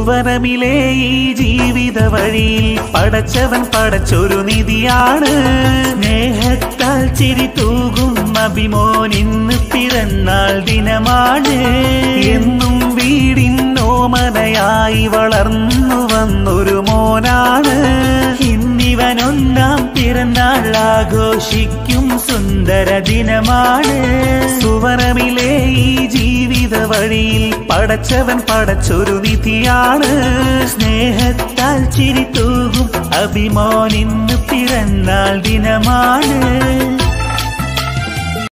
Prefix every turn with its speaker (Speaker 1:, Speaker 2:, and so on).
Speaker 1: സുവനമിലെ ഈ ജീവിത വഴിയിൽ പടച്ചവൻ പടച്ചൊരു നിധിയാണ്. സ്നേഹത്താൽ ചിരി തൂകും അഭിമോൻ ഇന്ന് പിറന്നാൾ ദിനമാണ്. എന്നും വീടിന്നോമനയായി വളർന്നു വന്നൊരു മോനാണ്. ഇന്നിവൻ ഒന്നാം പിറന്നാൾ ആഘോഷിക്കും സുന്ദര ദിനമാണ്. സുവനമിലെ ഈ ജീവിത വഴിയിൽ പടച്ചവൻ പടച്ചൊരു നിധിയാണ്. സ്നേഹത്താൽ ചിരി തൂകും അഭിമോൻ ഇന്ന് പിറന്നാൾ ദിനമാണ്.